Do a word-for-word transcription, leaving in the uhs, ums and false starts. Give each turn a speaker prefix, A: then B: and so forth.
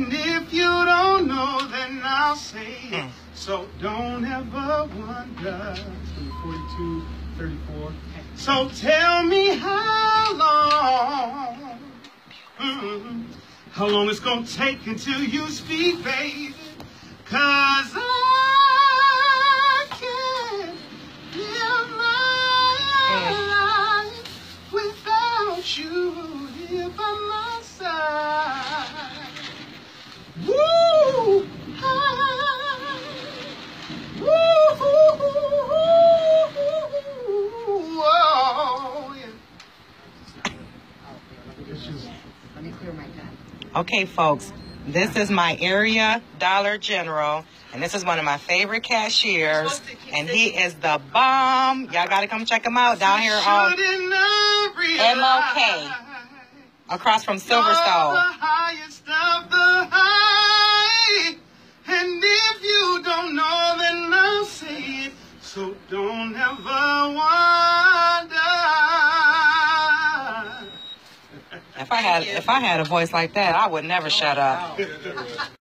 A: And if you don't know, then I'll say it.
B: Mm.
A: So don't ever wonder. forty-two, thirty-four. So tell me how long, mm, how long it's gonna take until you speak, baby. Cause I can't live my life without you here by my side. Woo! I, woo! Oh, yeah.
C: Let me clear my gun.
B: Okay, folks, this is my area Dollar General, and this is one of my favorite cashiers, and he is the bomb. Y'all got to come check him out down here on M O K, across from Silverstone.
A: The highest of the high, and if you don't know, then I'll say it. So don't ever wonder.
B: If I had if I had a voice like that, I would never shut up.